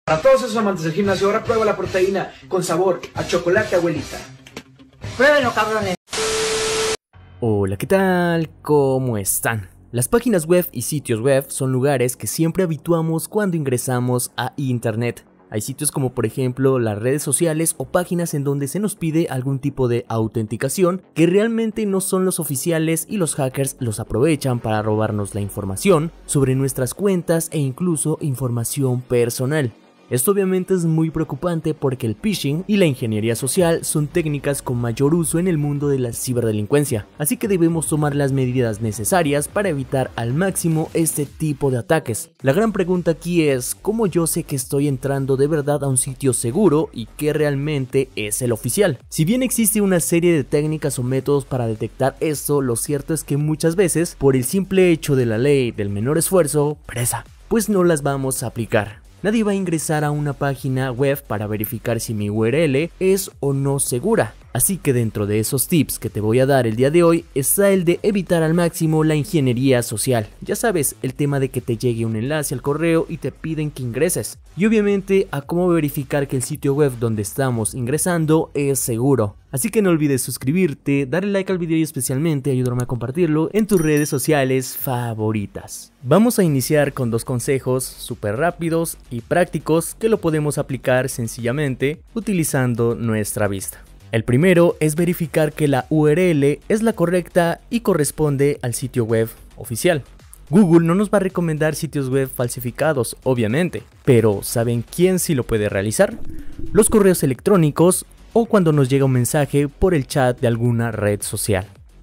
Para todos esos amantes del gimnasio, ahora prueba la proteína con sabor a chocolate abuelita. Pruébenlo, cabrones. Hola, ¿qué tal? ¿Cómo están? Las páginas web y sitios web son lugares que siempre habituamos cuando ingresamos a internet. Hay sitios como por ejemplo las redes sociales o páginas en donde se nos pide algún tipo de autenticación que realmente no son los oficiales y los hackers los aprovechan para robarnos la información sobre nuestras cuentas e incluso información personal. Esto obviamente es muy preocupante porque el phishing y la ingeniería social son técnicas con mayor uso en el mundo de la ciberdelincuencia, así que debemos tomar las medidas necesarias para evitar al máximo este tipo de ataques. La gran pregunta aquí es, ¿cómo yo sé que estoy entrando de verdad a un sitio seguro y que realmente es el oficial? Si bien existe una serie de técnicas o métodos para detectar esto, lo cierto es que muchas veces, por el simple hecho de la ley del menor esfuerzo, pereza, pues no las vamos a aplicar. Nadie va a ingresar a una página web para verificar si mi URL es o no segura. Así que dentro de esos tips que te voy a dar el día de hoy está el de evitar al máximo la ingeniería social. Ya sabes, el tema de que te llegue un enlace al correo y te piden que ingreses. Y obviamente a cómo verificar que el sitio web donde estamos ingresando es seguro. Así que no olvides suscribirte, darle like al video y especialmente ayudarme a compartirlo en tus redes sociales favoritas. Vamos a iniciar con dos consejos súper rápidos y prácticos que lo podemos aplicar sencillamente utilizando nuestra vista. El primero es verificar que la URL es la correcta y corresponde al sitio web oficial. Google no nos va a recomendar sitios web falsificados, obviamente, pero ¿saben quién sí lo puede realizar? Los correos electrónicos o cuando nos llega un mensaje por el chat de alguna red social.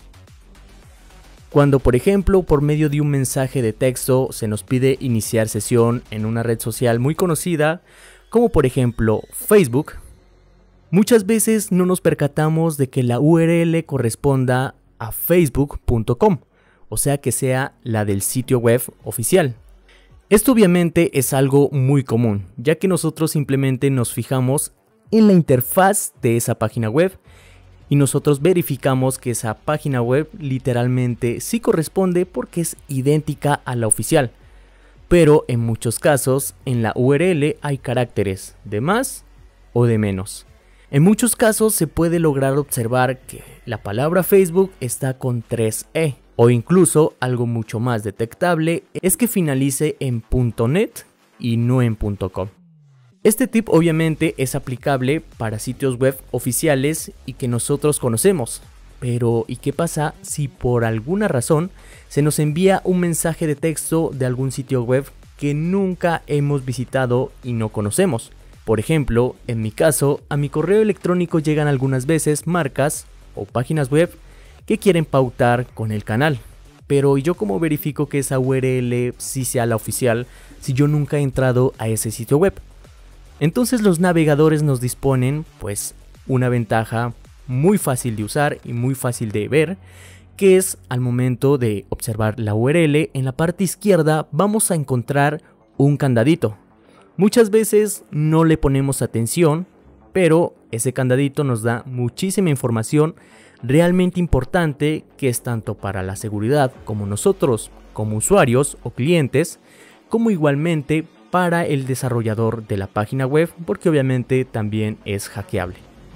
Cuando, por ejemplo, por medio de un mensaje de texto se nos pide iniciar sesión en una red social muy conocida, como por ejemplo Facebook, muchas veces no nos percatamos de que la URL corresponda a facebook.com, o sea que sea la del sitio web oficial. Esto obviamente es algo muy común, ya que nosotros simplemente nos fijamos en la interfaz de esa página web y nosotros verificamos que esa página web literalmente sí corresponde porque es idéntica a la oficial. Pero en muchos casos en la URL hay caracteres de más o de menos. En muchos casos se puede lograr observar que la palabra Facebook está con 3E o incluso algo mucho más detectable es que finalice en .net y no en .com. Este tip obviamente es aplicable para sitios web oficiales y que nosotros conocemos. Pero ¿y qué pasa si por alguna razón se nos envía un mensaje de texto de algún sitio web que nunca hemos visitado y no conocemos? Por ejemplo, en mi caso, a mi correo electrónico llegan algunas veces marcas o páginas web que quieren pautar con el canal. Pero ¿y yo cómo verifico que esa URL sí sea la oficial si yo nunca he entrado a ese sitio web? Entonces los navegadores nos disponen pues una ventaja muy fácil de usar y muy fácil de ver, que es al momento de observar la URL, en la parte izquierda vamos a encontrar un candadito. Muchas veces no le ponemos atención, pero ese candadito nos da muchísima información realmente importante que es tanto para la seguridad como nosotros, como usuarios o clientes, como igualmente para el desarrollador de la página web, porque obviamente también es hackeable.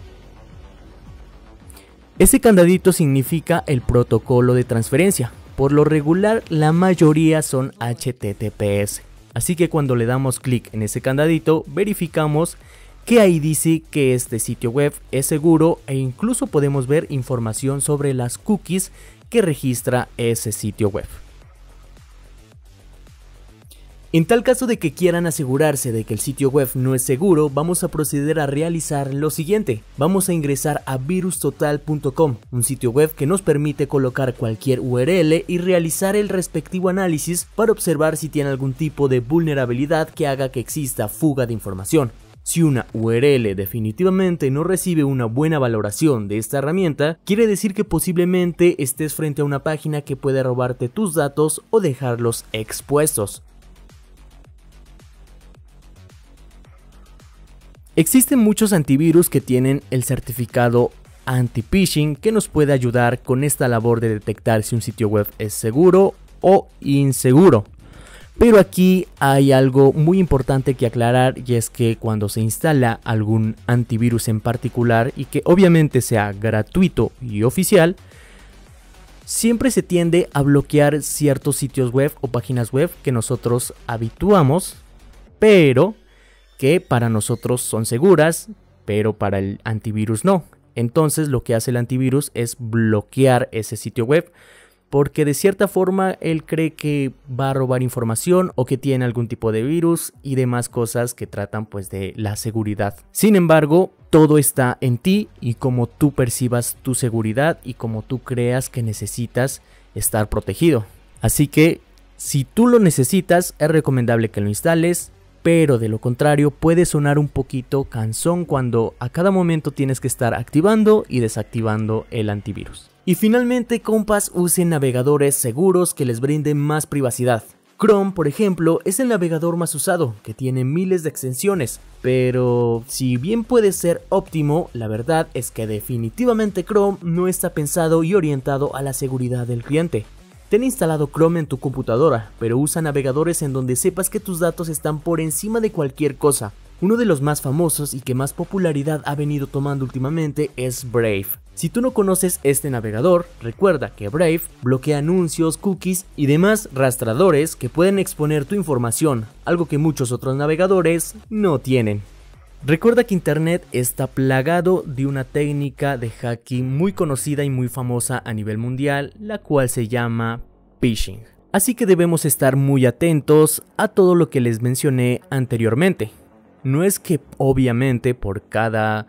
Ese candadito significa el protocolo de transferencia. Por lo regular, la mayoría son HTTPS. Así que cuando le damos clic en ese candadito, verificamos que ahí dice que este sitio web es seguro e incluso podemos ver información sobre las cookies que registra ese sitio web. En tal caso de que quieran asegurarse de que el sitio web no es seguro, vamos a proceder a realizar lo siguiente. Vamos a ingresar a virustotal.com, un sitio web que nos permite colocar cualquier URL y realizar el respectivo análisis para observar si tiene algún tipo de vulnerabilidad que haga que exista fuga de información. Si una URL definitivamente no recibe una buena valoración de esta herramienta, quiere decir que posiblemente estés frente a una página que puede robarte tus datos o dejarlos expuestos. Existen muchos antivirus que tienen el certificado anti-phishing que nos puede ayudar con esta labor de detectar si un sitio web es seguro o inseguro. Pero aquí hay algo muy importante que aclarar, y es que cuando se instala algún antivirus en particular y que obviamente sea gratuito y oficial, siempre se tiende a bloquear ciertos sitios web o páginas web que nosotros habituamos, pero que para nosotros son seguras, pero para el antivirus no. Entonces lo que hace el antivirus es bloquear ese sitio web, porque de cierta forma él cree que va a robar información o que tiene algún tipo de virus y demás cosas que tratan pues de la seguridad. Sin embargo, todo está en ti y cómo tú percibas tu seguridad y cómo tú creas que necesitas estar protegido. Así que si tú lo necesitas, es recomendable que lo instales, pero de lo contrario puede sonar un poquito cansón cuando a cada momento tienes que estar activando y desactivando el antivirus. Y finalmente, compas, usen navegadores seguros que les brinden más privacidad. Chrome, por ejemplo, es el navegador más usado, que tiene miles de extensiones, pero si bien puede ser óptimo, la verdad es que definitivamente Chrome no está pensado y orientado a la seguridad del cliente. Ten instalado Chrome en tu computadora, pero usa navegadores en donde sepas que tus datos están por encima de cualquier cosa. Uno de los más famosos y que más popularidad ha venido tomando últimamente es Brave. Si tú no conoces este navegador, recuerda que Brave bloquea anuncios, cookies y demás rastreadores que pueden exponer tu información, algo que muchos otros navegadores no tienen. Recuerda que Internet está plagado de una técnica de hacking muy conocida y muy famosa a nivel mundial, la cual se llama phishing. Así que debemos estar muy atentos a todo lo que les mencioné anteriormente. No es que obviamente por cada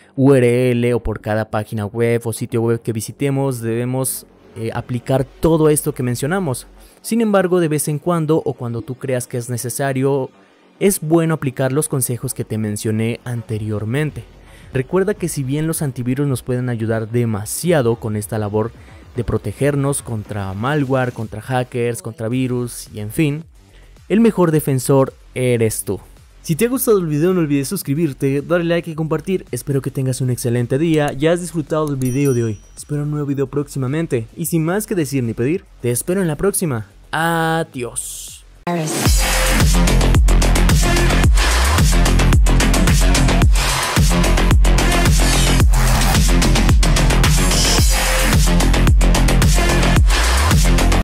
URL o por cada página web o sitio web que visitemos debemos aplicar todo esto que mencionamos. Sin embargo, de vez en cuando o cuando tú creas que es necesario, es bueno aplicar los consejos que te mencioné anteriormente. Recuerda que si bien los antivirus nos pueden ayudar demasiado con esta labor de protegernos contra malware, contra hackers, contra virus y en fin, el mejor defensor eres tú. Si te ha gustado el video no olvides suscribirte, darle like y compartir. Espero que tengas un excelente día y hayas disfrutado del video de hoy. Espero un nuevo video próximamente y sin más que decir ni pedir, te espero en la próxima. Adiós.